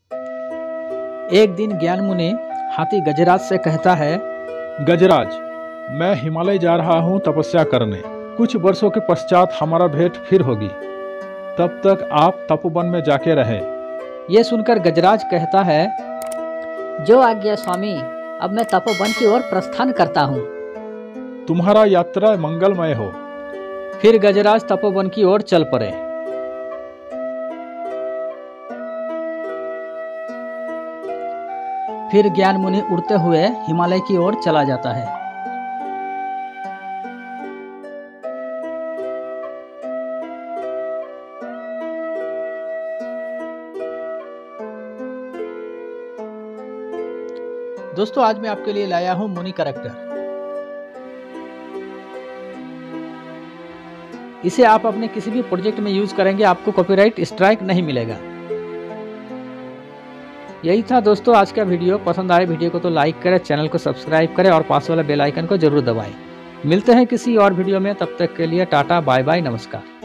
एक दिन ज्ञान मुनि हाथी गजराज से कहता है, गजराज, मैं हिमालय जा रहा हूँ तपस्या करने। कुछ वर्षों के पश्चात हमारा भेंट फिर होगी। तब तक आप तपोवन में जाके रहे। ये सुनकर गजराज कहता है, जो आज्ञा स्वामी, अब मैं तपोवन की ओर प्रस्थान करता हूँ। तुम्हारा यात्रा मंगलमय हो। फिर गजराज तपोवन की ओर चल पड़े। फिर ज्ञान मुनि उड़ते हुए हिमालय की ओर चला जाता है। दोस्तों, आज मैं आपके लिए लाया हूं मुनि कैरेक्टर। इसे आप अपने किसी भी प्रोजेक्ट में यूज करेंगे, आपको कॉपीराइट स्ट्राइक नहीं मिलेगा। यही था दोस्तों आज का वीडियो। पसंद आए वीडियो को तो लाइक करें, चैनल को सब्सक्राइब करें और पास वाला बेल आइकन को जरूर दबाएं। मिलते हैं किसी और वीडियो में, तब तक के लिए टाटा बाय बाय, नमस्कार।